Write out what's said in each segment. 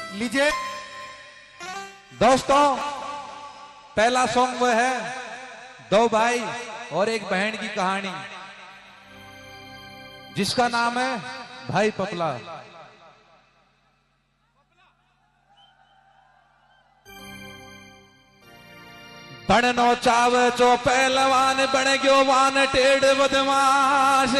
लीजिए दोस्तों, पहला सॉन्ग वो है दो भाई और एक बहन की कहानी, जिसका नाम है भाई पपला। बननो चावे चो पहलवान बन गयो वान टेढ़ बदमाश,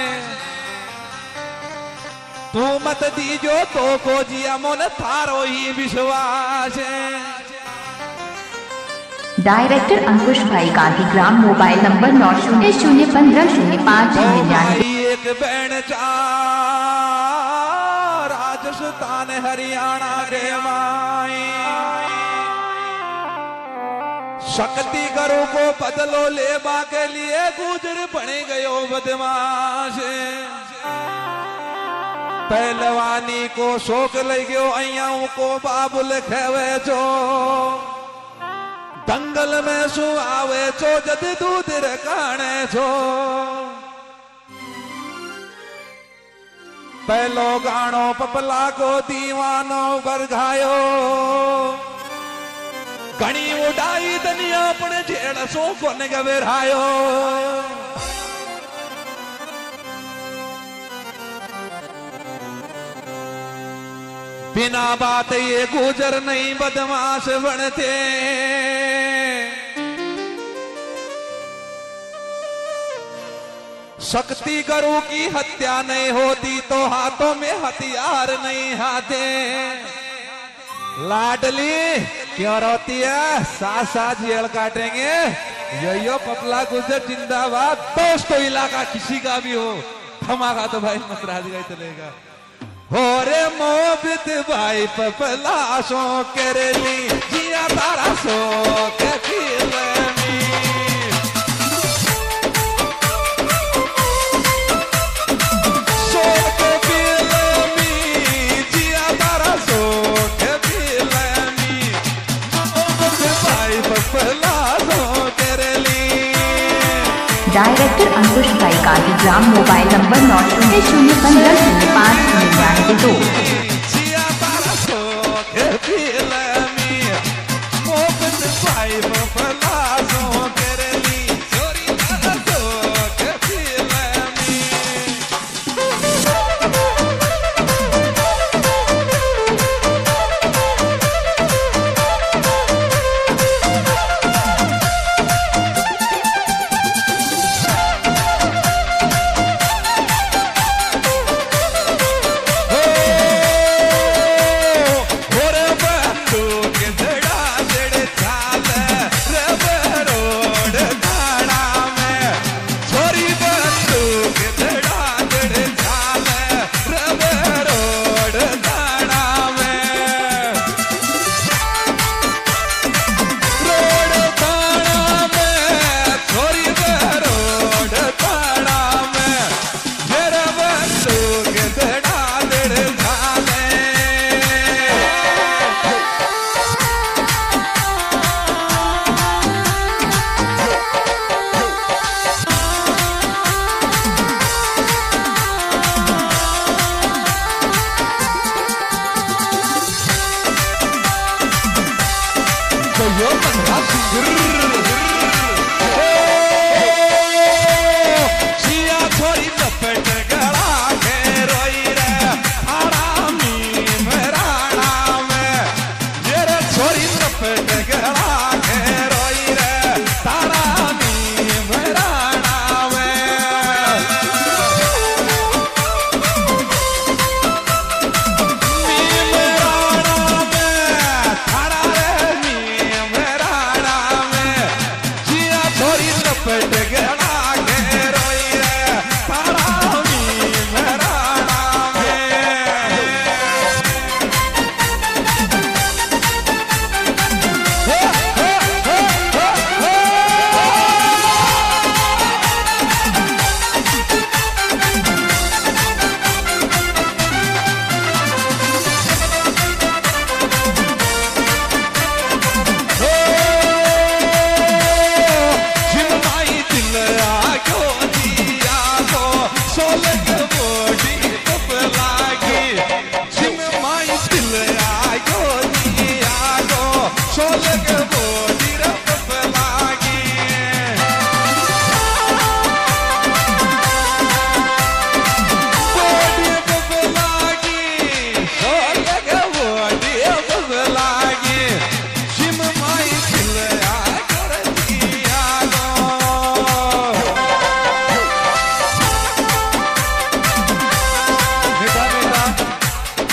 तू मत दीजो तो को जिया मोन थारो ही विश्वास। डायरेक्टर अंकुश भाई गांधीग्राम, मोबाइल नंबर 9001500599। एक बहन चार राजस्थान हरियाणा के माई, शक्ति करो को बदलो लेबा के लिए गुजर बने गयो बदमाश। पहलवानी को शौक लग गयो अयाऊ को बाबुल खेवे छो, दंगल में सु आवे छो जद दूध रकाने छो। पहलो गानो पपला को दीवानो बरघायो, घणी उड़ाई दुनिया अपने झेड़ सो कोन गवेरायो। बिना बात ये गुजर नहीं बदमाश बनते, शक्ति गुरु की हत्या नहीं होती तो हाथों में हथियार नहीं आते। लाडली क्यों रोती है, साथ साथ जेल काटेंगे। यो पपला गुजर जिंदाबाद। दोस्तों इलाका किसी का भी हो, धमाका तो भाई मतराज का ही चलेगा। हो रे मोबित भाई पपला सो करेली जिया तारा सो के फिल्मी, सो के फिल्मी जिया तारा सो के फिल्मी। मोबित भाई पपला सो करेली। डायरेक्टर अंकुश भाई गांधीग्राम, मोबाइल नंबर 9001500599।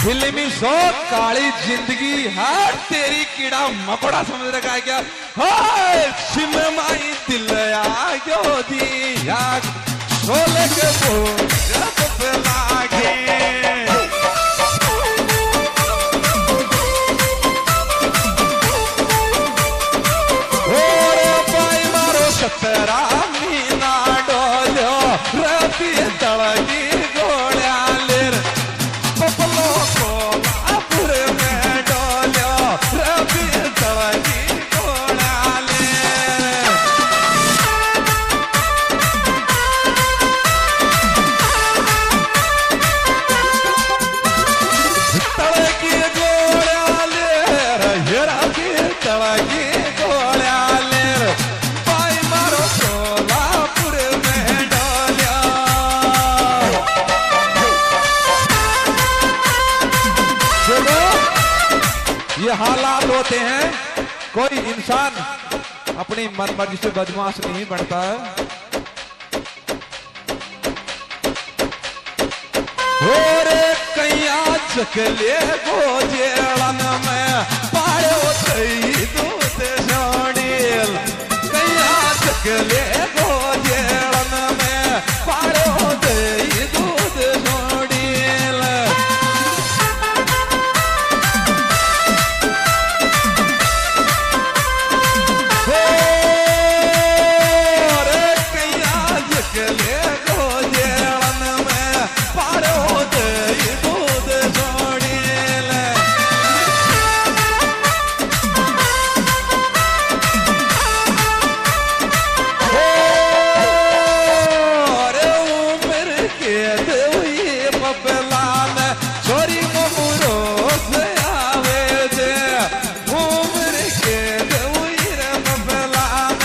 फिल्मी शौक काली जिंदगी हार तेरी कीड़ा मकोड़ा समझ रखा है क्या? हाय सिममाई दिल आयो दिया शोले के बोझ पे लागे और पाई मारो सतरा मीना डोलो रबी तड़गी गोल्या लेर पपलो को लापुर में डोलो रबी तड़गी गोल्या लेर तड़गी गोल्या लेर हेरा की तड़गी गोल्या लेर पाई मारो सोलापुर में डोलिया चलो ये हालात होते हैं कोई इंसान अपनी मनमर्जी से बदमाश नहीं बनता है और कैया चकले गोजेड़न में पाड़ो तई दूध छोड़िल कैया चकले गोजेड़न में पाड़ो तई दूध छोड़िल और कैया चकले गोजेड़न में पाड़ो तई दूध छोड़िल अरे उम्र के देवी बबलान छोरी ममुरो से आवे दे उम्र के देवी रे बबलान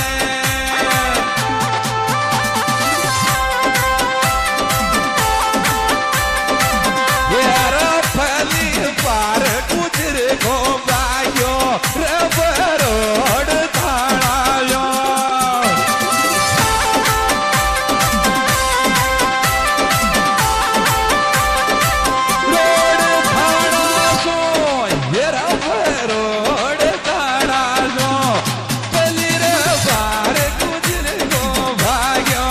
यार फली पार गुजर को बायो रे बरोड थाड़ायो रोड थाड़ा सो हेरा रोड थाड़ा सो पली रे बार गुजर को भाग्यो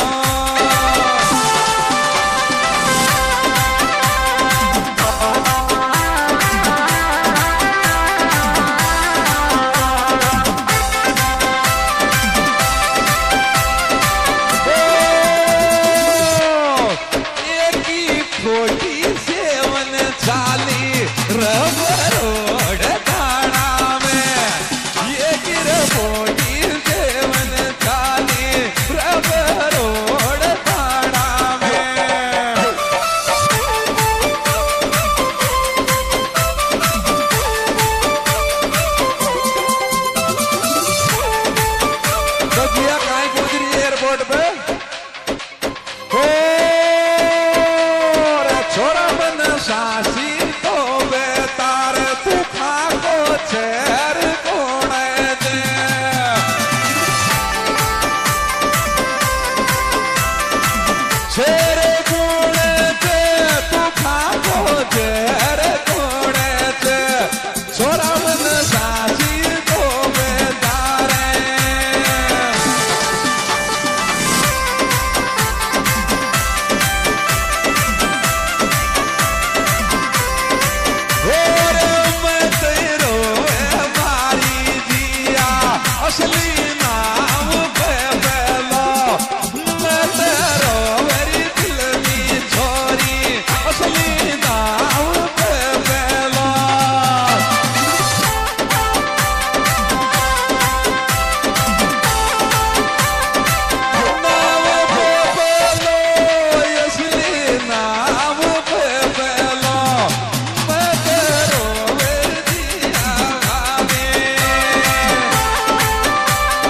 एक ही फोटी सेवन चाली रोड थाना में ये गिर फोटी सेवन चाली रोड थाना में तो जिया काहे गुजरी एयरपोर्ट पे हो रे छोरा मन सासी तो बेतार तू खाको छेर कोणे दे छेर कोणे दे तू खाको छेर कोणे दे छोरा मन सासी तो बेतार और मैं तेरो मारी जिया असली नाम पे बेलो मैं तेरो मेरी दिल की छोरी असली नाम पे बेलो नाम पे बेलो असली नाम पे बेलो मैं तेरो मेरी जिया गावे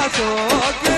सो